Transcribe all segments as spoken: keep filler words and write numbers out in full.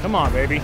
Come on, baby.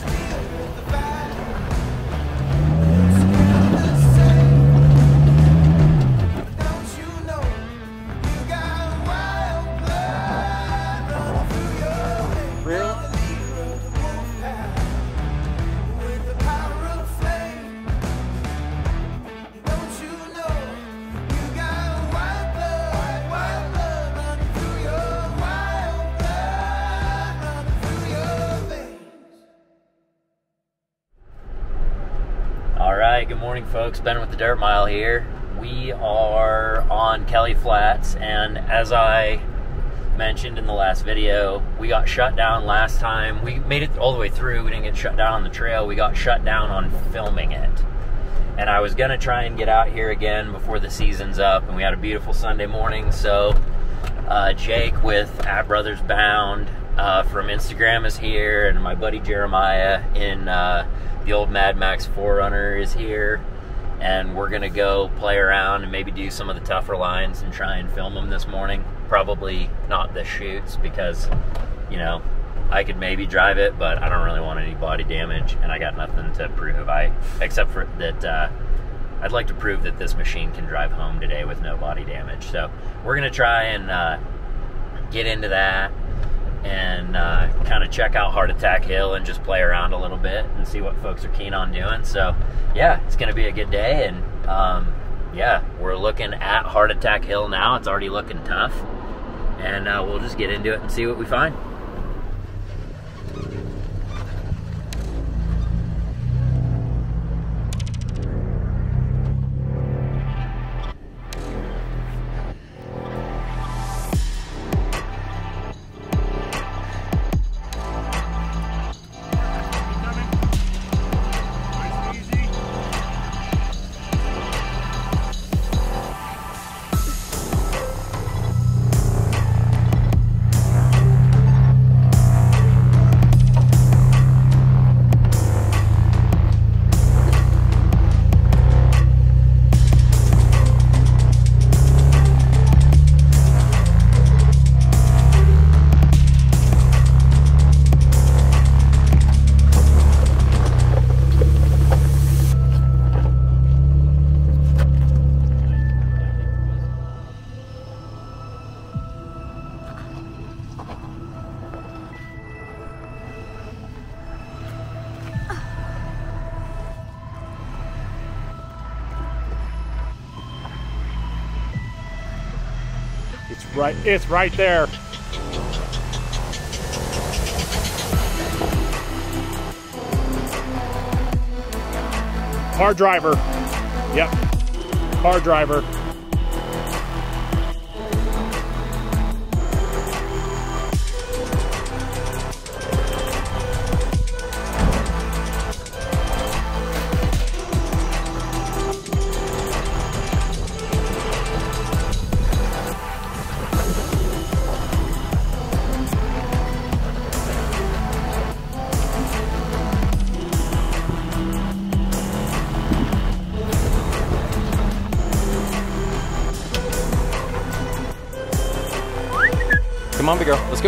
Good morning, folks. Ben with the Dirt Mile here. We are on Kelly Flats, and as I mentioned in the last video, we got shut down last time. We made it all the way through. We didn't get shut down on the trail. We got shut down on filming it. And I was gonna try and get out here again before the season's up, and we had a beautiful Sunday morning. So uh, Jake with at Brothers Bound uh, from Instagram is here, and my buddy Jeremiah in uh, the old Mad Max four runner is here, and we're gonna go play around and maybe do some of the tougher lines and try and film them this morning. Probably not the Chutes, because, you know, I could maybe drive it, but I don't really want any body damage, and I got nothing to prove. I, except for that, uh, I'd like to prove that this machine can drive home today with no body damage. So we're gonna try and uh, get into that, and uh, kind of check out Heart Attack Hill and just play around a little bit and see what folks are keen on doing. So yeah, it's gonna be a good day, and um, yeah, we're looking at Heart Attack Hill now. It's already looking tough, and uh, we'll just get into it and see what we find. It's right, it's right there. Car driver. Yep. Car driver. Come on, big girl, let's go.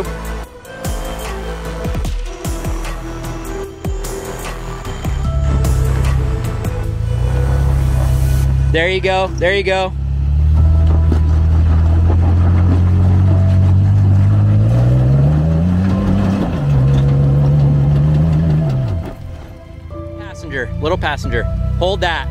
There you go, there you go. Passenger, little passenger, hold that.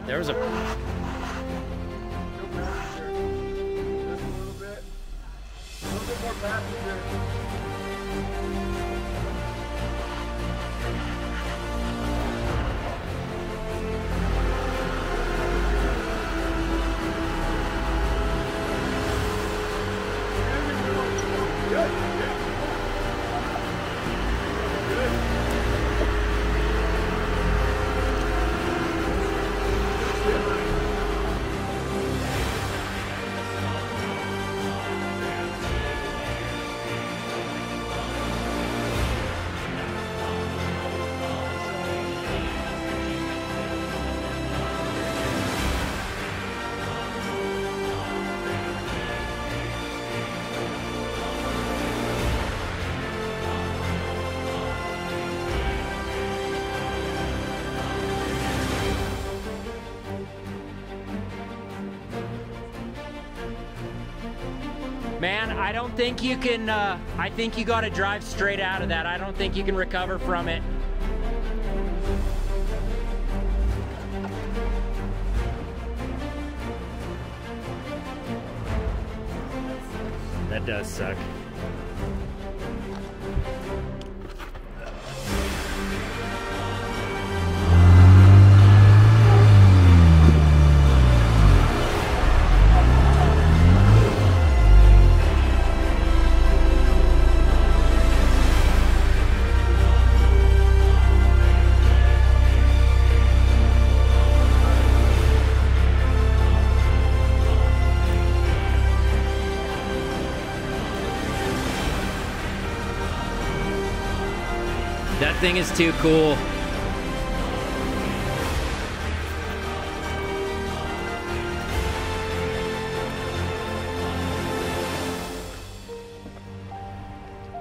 There was a... No passenger. Just a little bit. A little bit more passenger. Good. Yeah. Good. Man, I don't think you can, uh, I think you gotta drive straight out of that. I don't think you can recover from it. That does suck. That thing is too cool.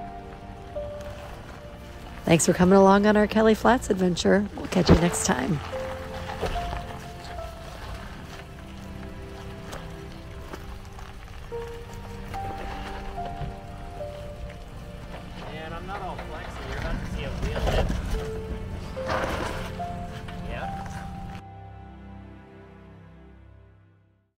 Thanks for coming along on our Kelly Flats adventure. We'll catch you next time.